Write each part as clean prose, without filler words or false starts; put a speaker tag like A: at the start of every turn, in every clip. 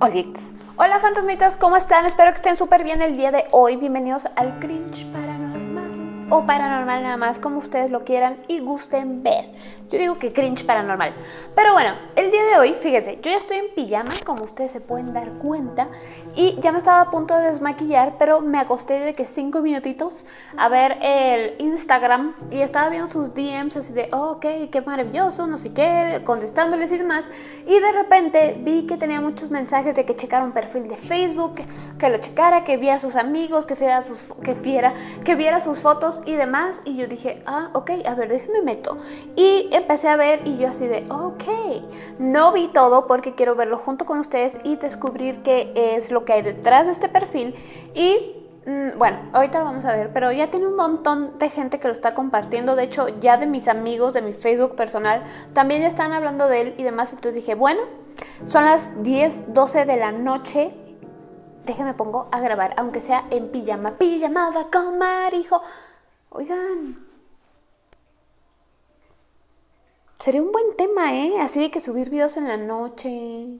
A: Olitos. Hola fantasmitas, ¿cómo están? Espero que estén súper bien el día de hoy. Bienvenidos al Cringe Paranormal, o Paranormal nada más, como ustedes lo quieran y gusten ver. Yo digo que Cringe Paranormal. Pero bueno, el día de hoy, fíjense, yo ya estoy en pijama, como ustedes se pueden dar cuenta, y ya me estaba a punto de desmaquillar, pero me acosté de que 5 minutitos a ver el Instagram y estaba viendo sus DMs así de, oh, ok, qué maravilloso, no sé qué, contestándoles y demás, y de repente vi que tenía muchos mensajes de que checara un perfil de Facebook, que lo checara, que viera a sus amigos, que viera sus fotos y demás, y yo dije, ah, ok, a ver, déjenme meto, y empecé a ver y yo así de, ok, no vi todo porque quiero verlo junto con ustedes y descubrir qué es lo que hay detrás de este perfil. Y bueno, ahorita lo vamos a ver, pero ya tiene un montón de gente que lo está compartiendo. De hecho, ya de mis amigos de mi Facebook personal también ya están hablando de él y demás. Entonces dije, bueno, son las 10, 12 de la noche, déjenme pongo a grabar, aunque sea en pijama, pijamada con Marijo. Oigan, sería un buen tema, así de que subir videos en la noche.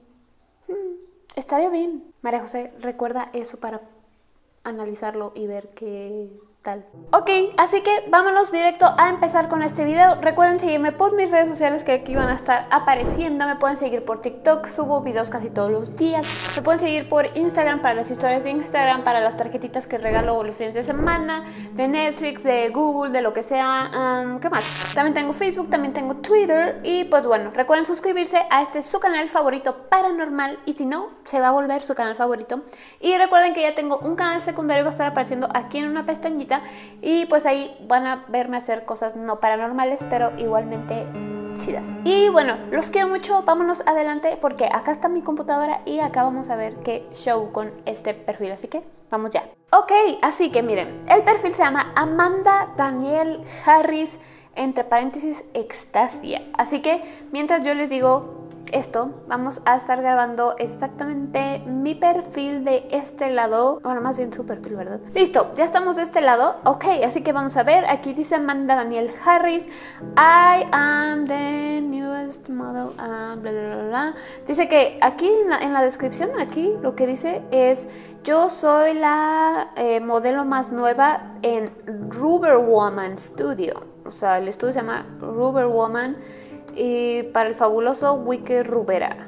A: Estaría bien. María José, recuerda eso para analizarlo y ver qué tal. Ok, así que vámonos directo a empezar con este video. Recuerden seguirme por mis redes sociales que aquí van a estar apareciendo. Me pueden seguir por TikTok, subo videos casi todos los días. Me pueden seguir por Instagram para las historias de Instagram, para las tarjetitas que regalo los fines de semana, de Netflix, de Google, de lo que sea. ¿Qué más? También tengo Facebook, también tengo Twitter. Y pues bueno, recuerden suscribirse a este su canal favorito paranormal. Y si no, se va a volver su canal favorito. Y recuerden que ya tengo un canal secundario, va a estar apareciendo aquí en una pestañita. Y pues ahí van a verme hacer cosas no paranormales, pero igualmente chidas. Y bueno, los quiero mucho, vámonos adelante porque acá está mi computadora y acá vamos a ver qué show con este perfil, así que vamos ya. Ok, así que miren, el perfil se llama Amanda Danielle Harris, entre paréntesis, Extasia. Así que mientras yo les digo esto, vamos a estar grabando exactamente mi perfil de este lado. Bueno, más bien su perfil, ¿verdad? Listo, ya estamos de este lado. Ok, así que vamos a ver. Aquí dice Amanda Danielle Harris, I am the newest model, bla, bla, bla, bla. Dice que aquí en la descripción, aquí lo que dice es: yo soy la modelo más nueva en Rubber Woman Studio. O sea, el estudio se llama Rubber Woman, y para el fabuloso Wiki Rubera.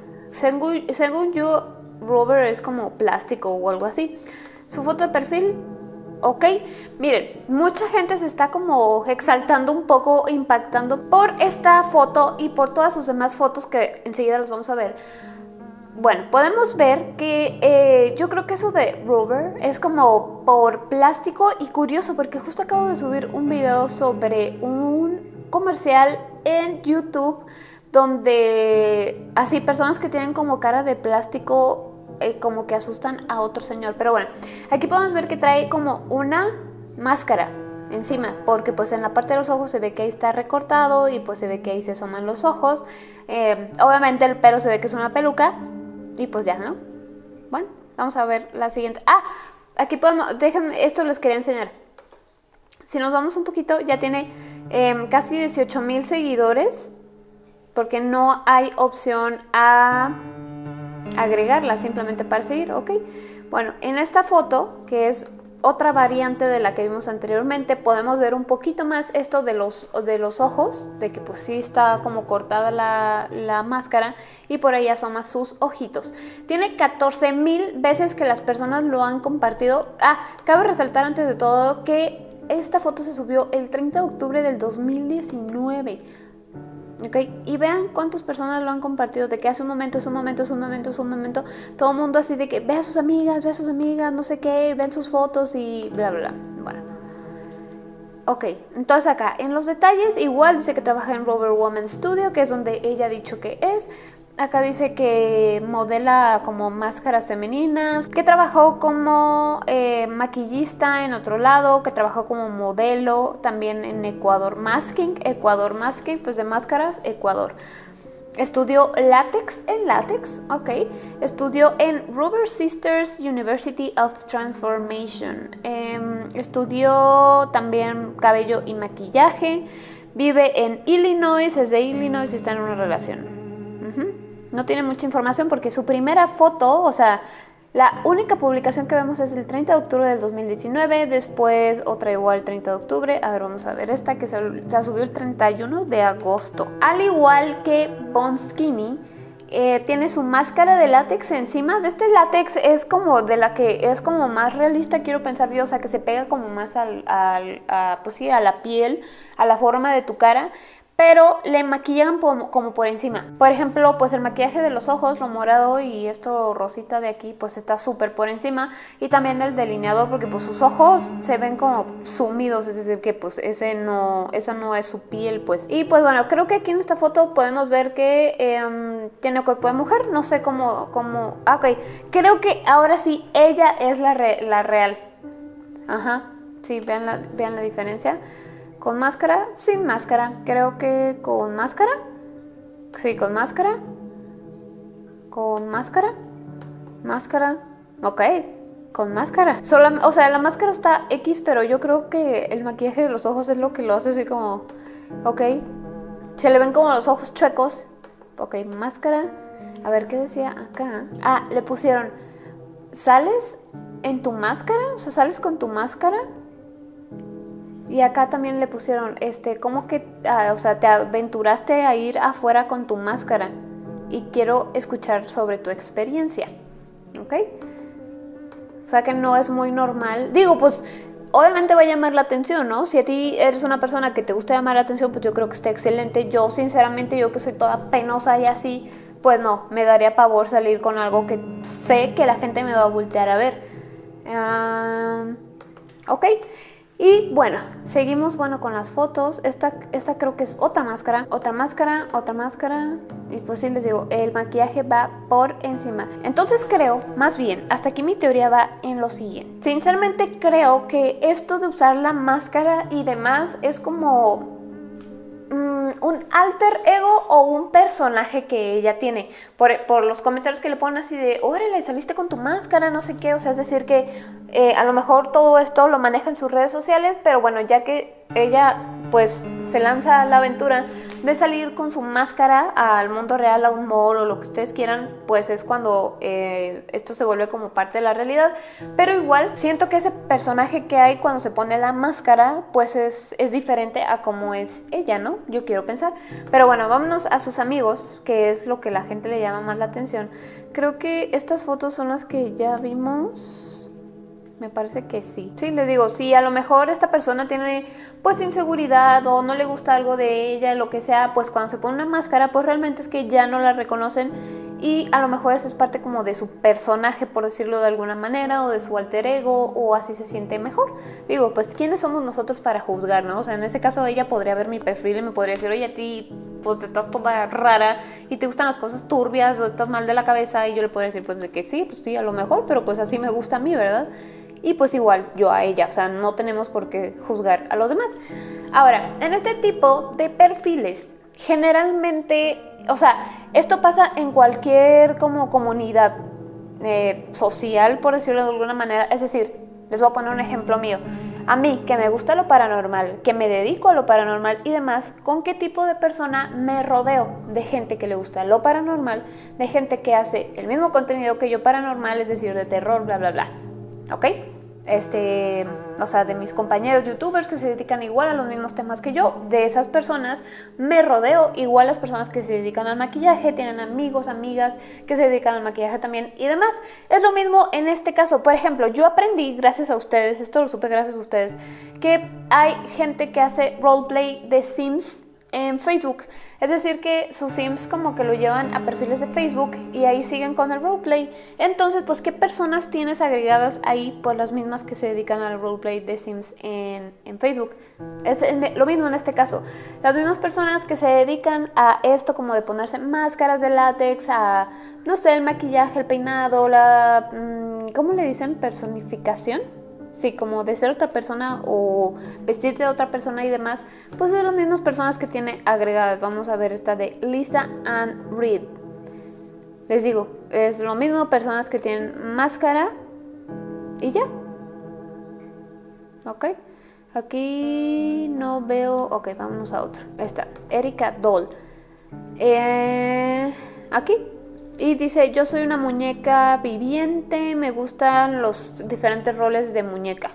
A: Según yo, rubber es como plástico o algo así. Su foto de perfil, ok. Miren, mucha gente se está como exaltando un poco, impactando por esta foto y por todas sus demás fotos que enseguida las vamos a ver. Bueno, podemos ver que yo creo que eso de rubber es como por plástico, y curioso porque justo acabo de subir un video sobre un comercial en YouTube donde así personas que tienen como cara de plástico como que asustan a otro señor. Pero bueno, aquí podemos ver que trae como una máscara encima, porque pues en la parte de los ojos se ve que ahí está recortado y pues se ve que ahí se asoman los ojos. Obviamente el pelo se ve que es una peluca y pues ya, ¿no? Bueno, vamos a ver la siguiente. Ah, aquí podemos, déjenme, esto les quería enseñar. Si nos vamos un poquito, ya tiene casi 18,000 seguidores, porque no hay opción a agregarla, simplemente para seguir, ¿ok? Bueno, en esta foto, que es otra variante de la que vimos anteriormente, podemos ver un poquito más esto de los ojos, de que pues sí está como cortada la máscara y por ahí asoma sus ojitos. Tiene 14,000 veces que las personas lo han compartido. Ah, cabe resaltar antes de todo que esta foto se subió el 30 de octubre del 2019. ¿Ok? Y vean cuántas personas lo han compartido, de que hace un momento, todo el mundo así de que ve a sus amigas, no sé qué, ven sus fotos y bla, bla, bla. Bueno. Ok, entonces acá en los detalles igual dice que trabaja en Rubber Woman Studio, que es donde ella ha dicho que es. Acá dice que modela como máscaras femeninas, que trabajó como maquillista en otro lado, que trabajó como modelo también en Ecuador Masking, pues de máscaras, Ecuador. Estudió látex en látex, ok. Estudió en Rubber Sisters University of Transformation. Estudió también cabello y maquillaje. Vive en Illinois, es de Illinois y está en una relación. no tiene mucha información porque su primera foto, o sea, la única publicación que vemos es el 30 de octubre del 2019, después otra igual el 30 de octubre, a ver, vamos a ver esta que se subió el 31 de agosto. Al igual que Bon Skinny, tiene su máscara de látex encima. De este látex es como de la que es como más realista, quiero pensar yo, o sea, que se pega como más pues sí, a la piel, a la forma de tu cara, pero le maquillan como por encima. Por ejemplo, pues el maquillaje de los ojos, lo morado y esto rosita de aquí, pues está súper por encima. Y también el delineador, porque pues sus ojos se ven como sumidos, es decir, que pues esa no es su piel, pues. Y pues bueno, creo que aquí en esta foto podemos ver que tiene cuerpo de mujer, no sé cómo... Ah, ok, creo que ahora sí, ella es la real. Ajá, sí, vean la diferencia. ¿Con máscara? Sin máscara. Creo que con máscara. Sí, con máscara. Con máscara. Máscara. Ok, con máscara. O sea, la máscara está X, pero yo creo que el maquillaje de los ojos es lo que lo hace así como... Ok. Se le ven como los ojos chuecos. Ok, máscara. A ver, ¿qué decía acá? Ah, le pusieron... ¿Sales en tu máscara? O sea, ¿sales con tu máscara? Y acá también le pusieron, ¿cómo que, o sea, te aventuraste a ir afuera con tu máscara? Y quiero escuchar sobre tu experiencia, ¿ok? O sea que no es muy normal. Digo, pues, obviamente va a llamar la atención, ¿no? Si a ti eres una persona que te gusta llamar la atención, pues yo creo que está excelente. Yo, sinceramente, yo que soy toda penosa y así, pues no, me daría pavor salir con algo que sé que la gente me va a voltear a ver. Ok. Y bueno, seguimos con las fotos. Esta creo que es otra máscara. Y pues sí les digo, el maquillaje va por encima. Entonces creo, más bien, hasta aquí mi teoría va en lo siguiente. Sinceramente creo que esto de usar la máscara y demás es como... un alter ego o un personaje que ella tiene por los comentarios que le ponen así de órale, saliste con tu máscara, no sé qué, o sea, es decir que a lo mejor todo esto lo maneja en sus redes sociales, pero bueno, ya que ella pues se lanza a la aventura de salir con su máscara al mundo real, a un mall o lo que ustedes quieran, pues es cuando esto se vuelve como parte de la realidad. Pero igual siento que ese personaje que hay cuando se pone la máscara pues es diferente a como es ella, ¿no? Yo quiero pensar. Pero bueno, vámonos a sus amigos, que es lo que la gente le llama más la atención. Creo que estas fotos son las que ya vimos. Me parece que sí. Sí, les digo, si a lo mejor esta persona tiene pues inseguridad o no le gusta algo de ella, lo que sea, pues cuando se pone una máscara, pues realmente es que ya no la reconocen y a lo mejor eso es parte como de su personaje, por decirlo de alguna manera, o de su alter ego, o así se siente mejor. Digo, pues ¿quiénes somos nosotros para juzgar, no? O sea, en ese caso ella podría ver mi perfil y me podría decir, oye, a ti pues te estás toda rara y te gustan las cosas turbias o estás mal de la cabeza, y yo le podría decir pues de que sí, pues sí, a lo mejor, pero pues así me gusta a mí, ¿verdad? Y pues igual yo a ella, o sea, no tenemos por qué juzgar a los demás. Ahora, en este tipo de perfiles, generalmente, o sea, esto pasa en cualquier como comunidad social, por decirlo de alguna manera. Es decir, les voy a poner un ejemplo mío. A mí, que me gusta lo paranormal, que me dedico a lo paranormal y demás, ¿con qué tipo de persona me rodeo? De gente que le gusta lo paranormal, de gente que hace el mismo contenido que yo paranormal, es decir, de terror, bla, bla, bla. ¿Ok? O sea, de mis compañeros youtubers que se dedican igual a los mismos temas que yo, de esas personas me rodeo. Igual las personas que se dedican al maquillaje, tienen amigos, amigas que se dedican al maquillaje también y demás. Es lo mismo en este caso. Por ejemplo, yo aprendí gracias a ustedes, esto lo supe gracias a ustedes, que hay gente que hace roleplay de Sims en Facebook. Es decir que sus Sims como que lo llevan a perfiles de Facebook y ahí siguen con el roleplay. Entonces, pues, ¿qué personas tienes agregadas ahí? Pues las mismas que se dedican al roleplay de Sims en Facebook. Es lo mismo en este caso. Las mismas personas que se dedican a esto como de ponerse máscaras de látex, a, no sé, el maquillaje, el peinado, la... ¿cómo le dicen? Personificación. Sí, como de ser otra persona o vestirte de otra persona y demás, pues es las mismas personas que tiene agregadas. Vamos a ver esta de Lisa Ann Reed. Les digo, es lo mismo, personas que tienen máscara y ya. Ok, aquí no veo. Ok, vámonos a otro. Esta, Erika Doll. Aquí Y dice, yo soy una muñeca viviente, me gustan los diferentes roles de muñeca.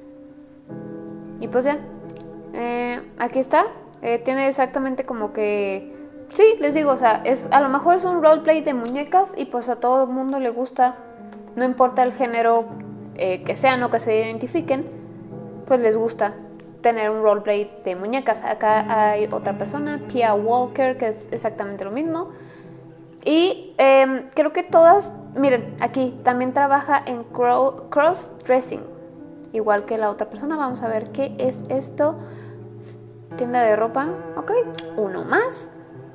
A: Y pues ya, aquí está. Tiene exactamente como que... Sí, les digo, o sea, a lo mejor es un roleplay de muñecas y pues a todo el mundo le gusta. No importa el género que sean o que se identifiquen, pues les gusta tener un roleplay de muñecas. Acá hay otra persona, Pia Walker, que es exactamente lo mismo. Y creo que todas, miren, aquí también trabaja en cross-dressing, igual que la otra persona. Vamos a ver qué es esto. Tienda de ropa, ok, uno más.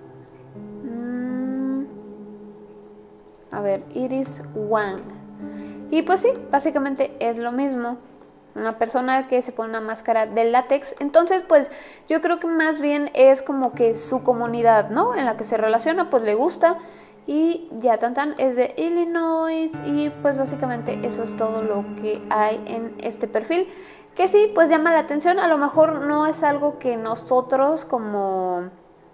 A: A ver, Iris Wang. Y pues sí, básicamente es lo mismo. Una persona que se pone una máscara de látex. Entonces, pues yo creo que más bien es como que su comunidad, ¿no? En la que se relaciona, pues le gusta. Y ya, tan es de Illinois. Y pues básicamente eso es todo lo que hay en este perfil. Que sí, pues llama la atención. A lo mejor no es algo que nosotros como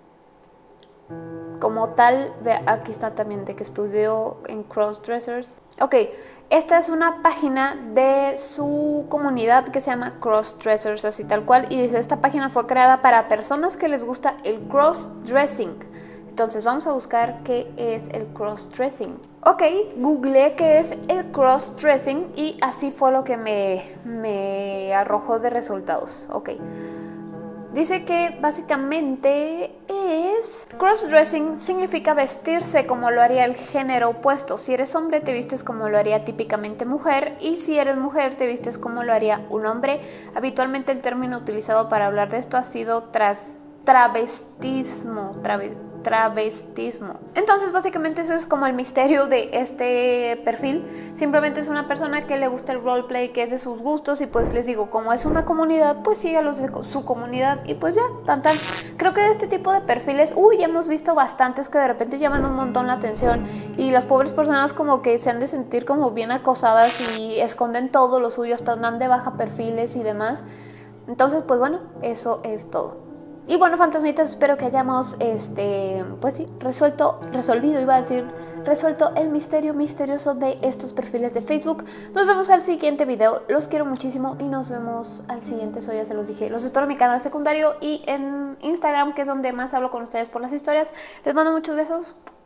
A: tal, aquí está también de que estudió en Crossdressers. Ok, esta es una página de su comunidad que se llama Crossdressers, así tal cual, y dice, esta página fue creada para personas que les gusta el crossdressing. Entonces vamos a buscar qué es el crossdressing. Ok, googleé qué es el crossdressing y así fue lo que me arrojó de resultados. Ok. Dice que básicamente crossdressing significa vestirse como lo haría el género opuesto. Si eres hombre te vistes como lo haría típicamente mujer, y si eres mujer te vistes como lo haría un hombre. Habitualmente el término utilizado para hablar de esto ha sido travestismo. Entonces básicamente eso es como el misterio de este perfil. Simplemente es una persona que le gusta el roleplay, que es de sus gustos, y pues les digo, como es una comunidad, pues sigue a los de su comunidad y pues ya, tan. Creo que de este tipo de perfiles, hemos visto bastantes que de repente llaman un montón la atención y las pobres personas como que se han de sentir como bien acosadas y esconden todo lo suyo, hasta dan de baja perfiles y demás. Entonces pues bueno, eso es todo. Y bueno, fantasmitas, espero que hayamos, pues sí, resuelto el misterio misterioso de estos perfiles de Facebook. Nos vemos al siguiente video, los quiero muchísimo y nos vemos al siguiente, eso ya se los dije. Los espero en mi canal secundario y en Instagram, que es donde más hablo con ustedes por las historias. Les mando muchos besos.